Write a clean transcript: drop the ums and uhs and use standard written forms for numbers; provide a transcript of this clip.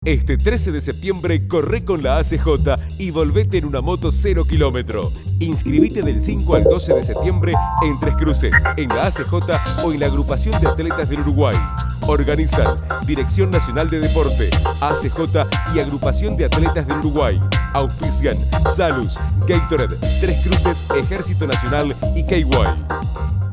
Este 13 de septiembre corre con la ACJ y volvete en una moto 0 kilómetro. Inscribite del 5 al 12 de septiembre en Tres Cruces, en la ACJ o en la Agrupación de Atletas del Uruguay. Organizan Dirección Nacional de Deporte, ACJ y Agrupación de Atletas del Uruguay. Auspician Salus, Gatorade, Tres Cruces, Ejército Nacional y KY.